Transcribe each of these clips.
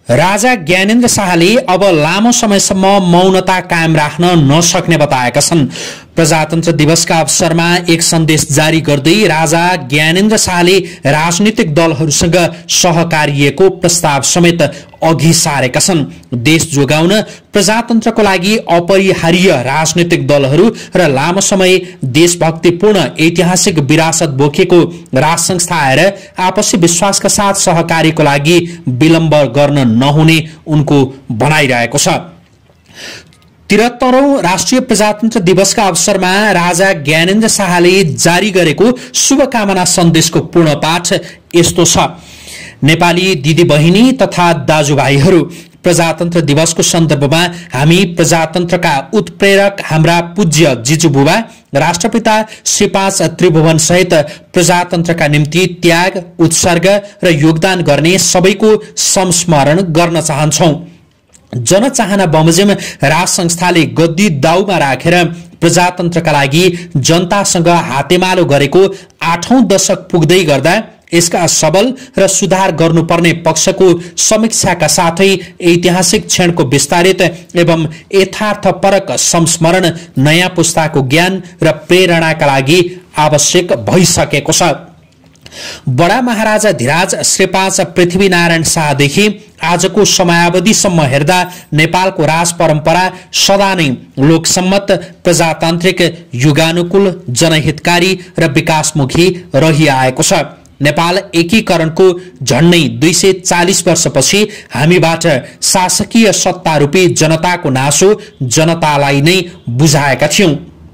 राजा ज्ञानेन्द्र शाहले अब लामो समयसम्म मौनता कायम राख्न नसक्ने बताएका छन्। प्रजातन्त्र दिवसका अवसरमा एक सन्देश जारी गर्दै राजा ज्ञानेन्द्र शाहले राजनीतिक दलहरूसँग सहकार्यको प्रस्ताव समेत अघि सारेका छन्। देश जोगाउन प्रजातन्त्रको लागि अपरिहार्य राजनीतिक दलहरू र लामो समय देशभक्तिपूर्ण ऐतिहासिक विरासत बोकेको राज संस्था आएर आपसी विश्वासका साथ सहकार्यको लागि विलम्ब गर्न नहुने उनको भनाइरहेको छ। 73औं राष्ट्रिय प्रजातन्त्र दिवसका अवसरमा राजा ज्ञानेन्द्र शाहले जारी गरेको शुभकामना सन्देशको पूर्ण पाठ यस्तो छ। नेपाली दिदी बहिनी तथा दाजुभाइहरू, प्रजातन्त्र दिवसको सन्दर्भमा हामी प्रजातन्त्रका उत्प्रेरक हाम्रा पूज्य जिजुबुबा राष्ट्रपिता श्री 5 त्रिभुवन सहित प्रजातन्त्रका निम्ति त्याग, उत्सर्ग र योगदान गर्ने सबैको संस्मरण गर्न चाहन्छौं। जनचाहना बमोजिम राज संस्थाले गद्दी दाउमा राखेर प्रजातन्त्रका लागि जनतासँग हातेमालो गरेको 8औं दशक पुग्दै गर्दा यसका सबल र सुधार गर्नुपर्ने पक्षको समीक्षाका साथै ऐतिहासिक क्षणको विस्तारित एवं यथार्थपरक संस्मरण नयाँ पुस्ताको ज्ञान र प्रेरणाका लागि आवश्यक भइसकेको छ। बडा महाराजा धिराज श्री 5 पृथ्वीनारायण शाहदेखि आजको समयावधिसम्म हेर्दा नेपालको राज परम्परा सदा नै लोकसम्मत, प्रजातान्त्रिक, युगानुकूल, जनहितकारी र विकासमुखी रहिआएको छ। नेपाल एकीकरणको झण्डै 240 वर्षपछि हामीबाट शासकीय सत्तारूपी जनताको नासो जनतालाई नै बुझाएका थियौं।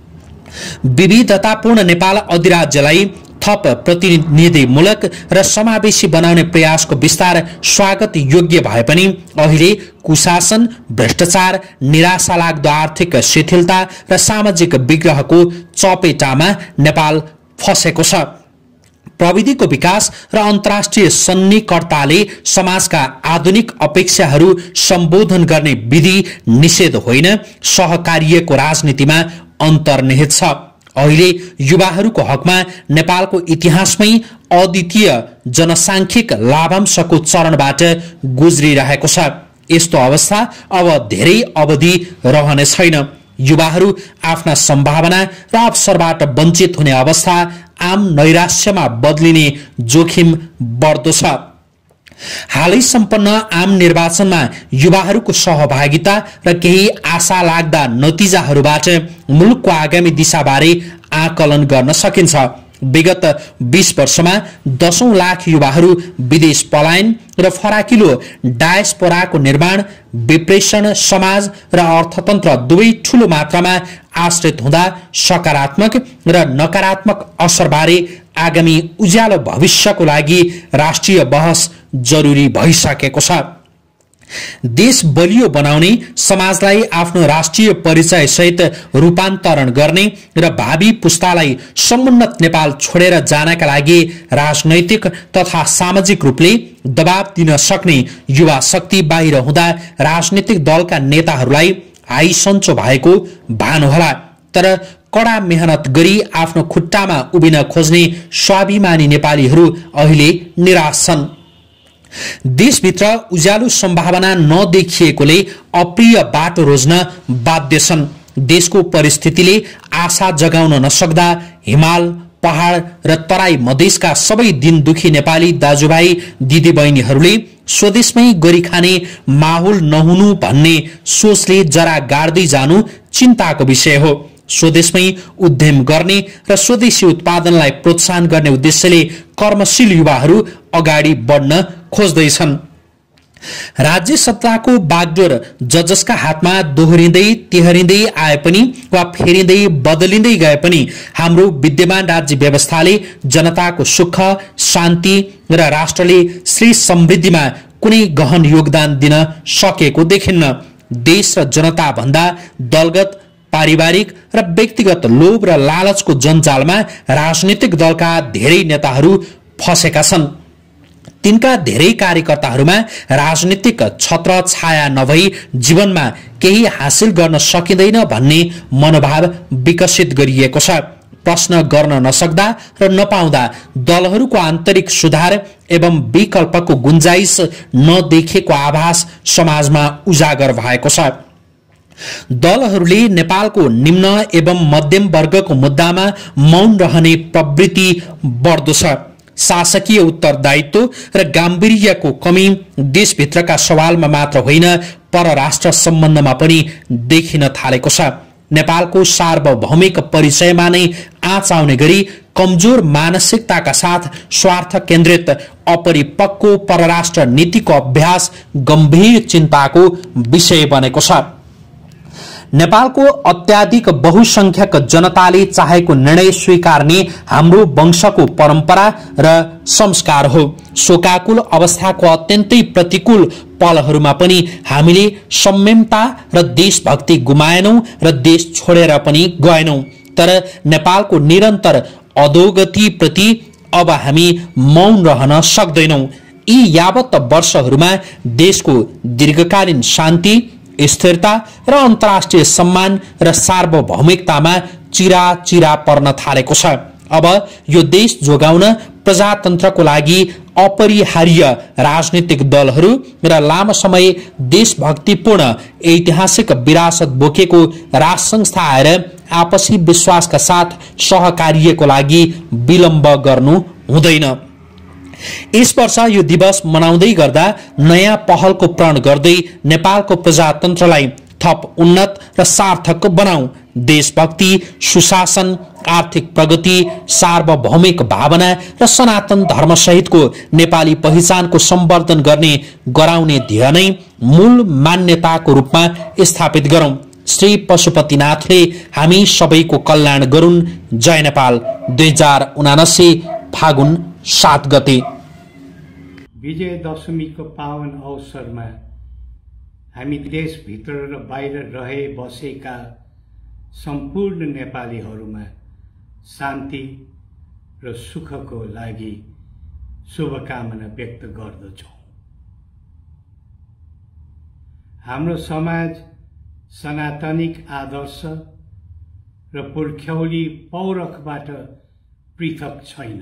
विविधतापूर्ण नेपाल अधिराज्यलाई थप प्रतिनिधिमूलक र समावेशी बनाउने प्रयासको विस्तार स्वागत योग्य भए पनि अहिले कुशासन, भ्रष्टाचार, निराशा लाग्दो आर्थिक शिथिलता र सामाजिक विग्रहको चपेटामा नेपाल फसेको छ। प्रविधिको विकास र अन्तर्राष्ट्रिय सन्निकटताले समाजका आधुनिक अपेक्षाहरू सम्बोधन गर्ने विधि निषेध होइन, सहकार्यको राजनीतिमा अन्तर्निहित छ। अहिले युवाहरूको हकमा नेपालको इतिहासमै अद्वितीय जनसांख्यिक लाभांशको चरणबाट गुज्रिरहेको छ। यस्तो अवस्था अब धेरै अवधि रहने छैन। युवाहरू आफ्ना सम्भावना र अवसरबाट वञ्चित हुने अवस्था आम नैराश्यमा बदलिने जोखिम बढ्दो छ। हालै सम्पन्न आम निर्वाचनमा युवाहरूको सहभागिता र केही आशा लाग्दा नतिजाहरूबाट मुलुकको आगामी दिशाबारे आकलन गर्न सकिन्छ। विगत 20 वर्षमा 10औं लाख युवाहरू विदेश पलायन र फराकिलो डायस्पोराको निर्माण, विप्रेषण, समाज र अर्थतन्त्र दुवै ठूलो मात्रामा आश्रित हुँदा सकारात्मक र नकारात्मक असरबारे आगामी उज्यालो भविष्यको लागि राष्ट्रिय बहस जरुरी भइसकेको छ। देश बलियो बनाउने, समाजलाई आफ्नो राष्ट्रिय परिचय सहित रूपान्तरण गर्ने र भावी पुस्तालाई समुन्नत नेपाल छोडेर जानका लागि राजनैतिक तथा सामाजिक रूपले दबाव दिन सक्ने युवा शक्ति बाहिर हुँदा राजनीतिक दलका नेताहरूलाई आइसन्चो भएको भान होला। तर कड़ा मेहनत गरी आफ्नो खुट्टामा उभिन खोज्ने स्वाभिमानी नेपालीहरू अहिले निराश छन्। देशभित्र उज्यालो सम्भावना नदेखिएकोले अप्रिय बाटो रोज्न बाध्य छन्। देशको परिस्थितिले आशा जगाउन नसक्दा हिमाल, पहाड र तराई मधेसका सबै दिन दुखी नेपाली दाजुभाइ दिदीबहिनीहरूले स्वदेशमै गरी खाने माहौल नहुनु भन्ने सोचले जरा गाड्दै जानु चिन्ताको विषय हो। स्वदेशमै उद्यम गर्ने र स्वदेशी उत्पादनलाई प्रोत्साहन गर्ने उद्देश्यले कर्मशील युवाहरू अगाडि बढ्न खोज्दैछन्। राज्य सत्ताको बागडोर जसका हातमा दोहोरिँदै तेहरिँदै आए पनि वा फेरिँदै बदलिँदै गए पनि हाम्रो विद्यमान राज्य व्यवस्थाले जनताको सुख, शान्ति र राष्ट्रले श्री समृद्धिमा कुनै गहन योगदान दिन सकेको देखिन्न। देश र जनता भन्दा दलगत, पारिवारिक र व्यक्तिगत लोभ र लालचको जन्जालमा राजनीतिक दलका धेरै नेताहरू फसेका छन्। तिनका धेरै कार्यकर्ताहरूमा राजनीतिक छत्र छाया नभई जीवनमा केही हासिल गर्न सकिँदैन भन्ने मनोभाव विकसित गरिएको छ। प्रश्न गर्न नसक्दा र नपाउँदा दलहरूको आन्तरिक सुधार एवं विकल्पको गुन्जाइस नदेखेको आभास समाजमा उजागर भएको छ। दलहरूले नेपालको निम्न एवं मध्यम वर्गको मुद्दामा मौन रहने प्रवृत्ति बढ्दो छ। शासकीय उत्तरदायित्व र गाम्भीर्यको कमी देशभित्रका सवालमा मात्र होइन, परराष्ट्र सम्बन्धमा पनि देखिन थालेको छ। नेपालको सार्वभौमिक परिचयमा नै आँच आउने गरी कमजोर मानसिकताका साथ स्वार्थ केन्द्रित अपरिपक्व परराष्ट्र नीतिको अभ्यास गम्भीर चिन्ताको विषय बनेको छ। नेपालको अत्याधिक बहुसंख्यक जनताले चाहेको निर्णय स्वीकार्ने हाम्रो वंशको परम्परा र संस्कार हो। शोकाकुल अवस्थाको अत्यन्तै प्रतिकूल पलहरूमा पनि हामीले संयमता र देशभक्ति गुमाएनौं र देश छोडेर पनि गएनौं। तर नेपालको निरन्तर अधोगति प्रति अब हामी मौन रहन सक्दैनौं। यी यावत वर्षहरूमा देशको दीर्घकालीन शान्ति, स्थिरता र अन्तर्राष्ट्रिय सम्मान र सार्वभौमिकतामा चिरा पर्न थालेको छ। अब यो देश जोगाउन प्रजातन्त्रको लागि अपरिहार्य राजनीतिक दलहरू र लामो समय देशभक्तिपूर्ण ऐतिहासिक विरासत बोकेको राज संस्था आएर आपसी विश्वासका साथ सहकार्यको लागि विलम्ब गर्नु हुँदैन। यस वर्ष यो दिवस मनाउँदै गर्दा नयाँ पहलको प्रण गर्दै नेपालको प्रजातन्त्रलाई थप उन्नत र सार्थक बनाऊ। देशभक्ति, सुशासन, आर्थिक प्रगति, सार्वभौमिक भावना र सनातन धर्म सहितको नेपाली पहिचानको सम्वर्धन गर्ने गराउने ध्येय नै मूल मान्यताको रूपमा स्थापित गरौं। श्री पशुपतिनाथले हामी सबैको कल्याण गरून्। जय नेपाल। 2079 फागुन 7 गते विजयदशमीको पावन अवसरमा हामी देशभित्र र बाहिर रहे बसेका सम्पूर्ण नेपालीहरूमा शान्ति र सुखको लागि शुभकामना व्यक्त गर्दछौँ। हाम्रो समाज सनातनिक आदर्श र पुर्ख्यौली पौरखबाट पृथक छैन,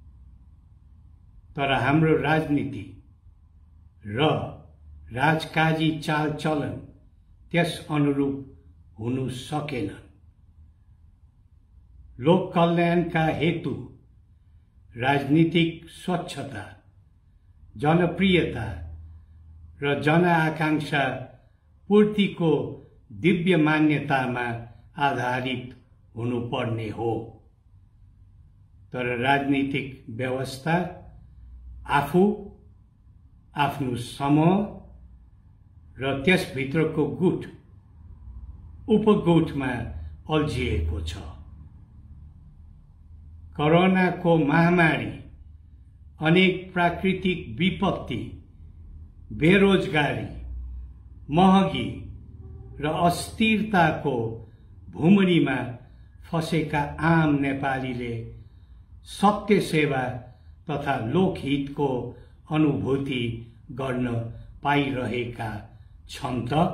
तर हाम्रो राजनीति र राजकाजी चालचलन त्यस अनुरूप हुनु सकेन। लोक कल्याणका हेतु राजनीतिक स्वच्छता, जनप्रियता र जनआकांक्षा पूर्तिको दिव्य मान्यतामा आधारित हुनुपर्ने हो। तर राजनीतिक व्यवस्था आफू, आफ्नो समूह र त्यसभित्रको गुट उपगुटमा अल्झिएको छ। कोरोनाको महामारी, अनेक प्राकृतिक विपत्ति, बेरोजगारी, महँगी र अस्थिरताको भुमरीमा फसेका आम नेपालीले सत्य सेवा तथा लोकहितको अनुभूति गर्न पाइरहेका छन् त?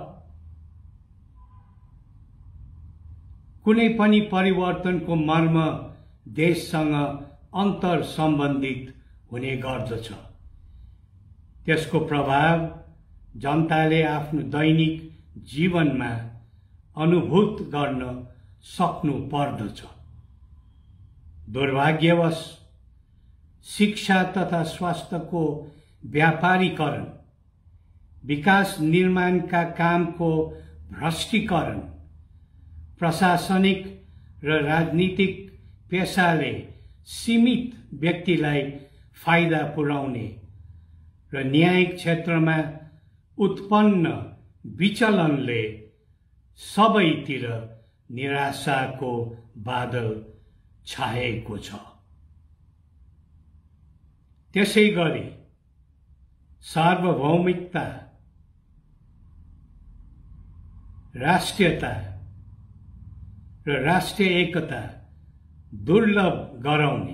कुनै पनि परिवर्तनको मर्म देशसँग अन्तर सम्बन्धित हुने गर्दछ। त्यसको प्रभाव जनताले आफ्नो दैनिक जीवनमा अनुभूत गर्न सक्नु पर्दछ। दुर्भाग्यवश शिक्षा तथा स्वास्थ्यको व्यापारीकरण, विकास निर्माणका कामको भ्रष्टीकरण, प्रशासनिक र राजनीतिक पेशाले सीमित व्यक्तिलाई फाइदा पुर्याउने र न्यायिक क्षेत्रमा उत्पन्न विचलनले सबैतिर निराशाको बादल छाएको छ। त्यसैगरी सार्वभौमिकता, राष्ट्रियता र राष्ट्रिय एकता दुर्लभ गराउने,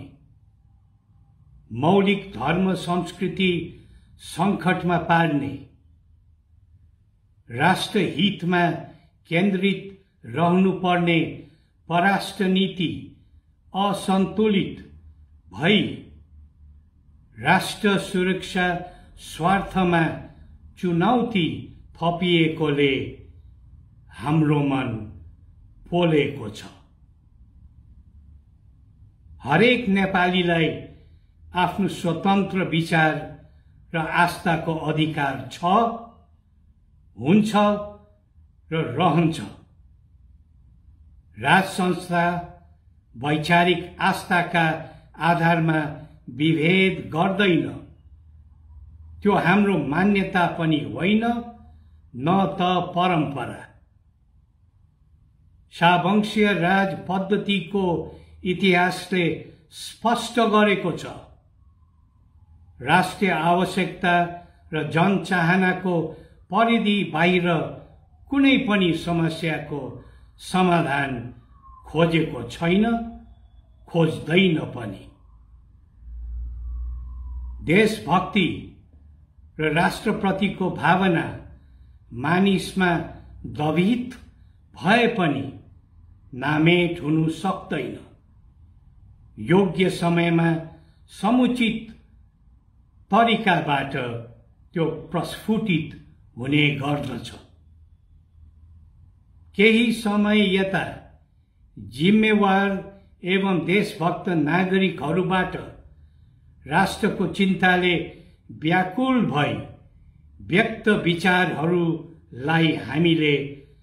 मौलिक धर्म संस्कृति संकटमा पार्ने, राष्ट्रहितमा केन्द्रित रहनुपर्ने पराष्ट्र नीति असन्तुलित भई राष्ट्र सुरक्षा स्वार्थमा चुनौती थपिएकोले हाम्रो मन पोलेको छ। हरेक नेपालीलाई आफ्नो स्वतन्त्र विचार र आस्थाको अधिकार छ, हुन्छ र रहन्छ। राज संस्था वैचारिक आस्थाका आधारमा विभेद गर्दैन। त्यो हाम्रो मान्यता पनि होइन, न त परम्परा। शाहवंशीय राज पद्धतिको इतिहासले स्पष्ट गरेको छ, राष्ट्रिय आवश्यकता र जनचाहनाको परिधि बाहिर कुनै पनि समस्याको समाधान खोजेको छैन, खोज्दैन पनि। देशभक्ति र राष्ट्रप्रतिको भावना मानिसमा दभित भए पनि नामेट हुनु सक्दैन। योग्य समयमा समुचित तरिकाबाट त्यो प्रस्फुटित हुने गर्दछ। केही समय यता जिम्मेवार एवं देशभक्त नागरिकहरूबाट राष्ट्रको चिन्ताले व्याकुल भई व्यक्त विचारहरूलाई हामीले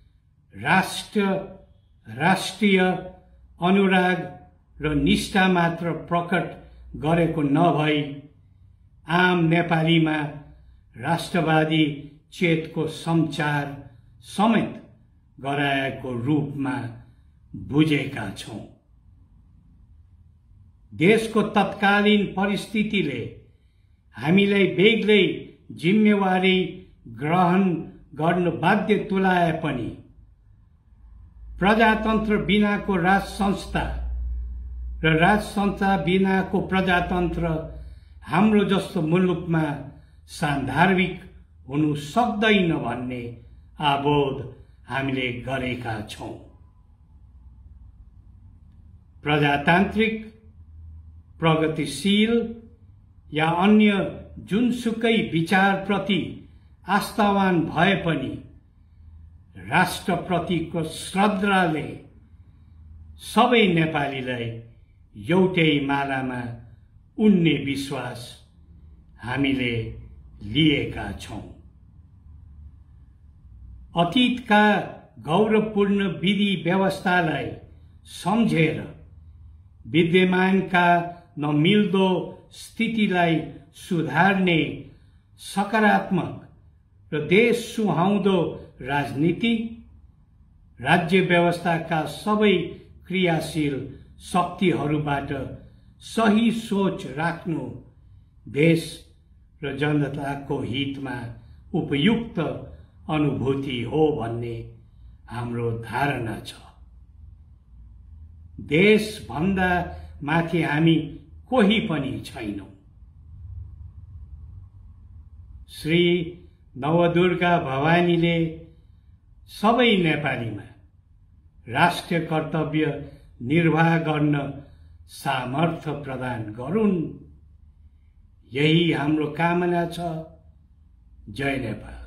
राष्ट्रिय अनुराग र निष्ठा मात्र प्रकट गरेको नभई आम नेपालीमा राष्ट्रवादी चेतको सञ्चार समेत गराएको रूपमा बुझेका छौं। देशको तत्कालीन परिस्थितिले हामीलाई बेग्लै जिम्मेवारी ग्रहण गर्न बाध्य तुल्याए पनि प्रजातन्त्र बिनाको राज संस्था र राज संस्था बिनाको प्रजातन्त्र हाम्रो जस्तो मुलुकमा सान्दर्भिक हुनु सक्दैन भन्ने आबोध हामीले गरेका छौं। प्रजातान्त्रिक, प्रगतिशील या अन्य जुनसुकै विचारप्रति आस्थावान भए पनि राष्ट्रप्रतिको श्रद्धाले सबै नेपालीलाई एउटै मालामा उन्ने विश्वास हामीले लिएका छौं। अतीतका गौरवपूर्ण विधि व्यवस्थालाई सम्झेर विद्यमानका नमिल्दो स्थितिलाई सुधार्ने सकारात्मक र देश सुहाउँदो राजनीति, राज्य व्यवस्थाका सबै क्रियाशील शक्तिहरूबाट सही सोच राख्नु देश र जनताको हितमा उपयुक्त अनुभूति हो भन्ने हाम्रो धारणा छ। देश भन्दा माथि हामी कोही पनि छैनौं। श्री नवदुर्गा भवानीले सबै नेपालीमा राष्ट्रिय कर्तव्य निर्वाह गर्न सामर्थ्य प्रदान गरून्, यही हाम्रो कामना छ। जय नेपाल।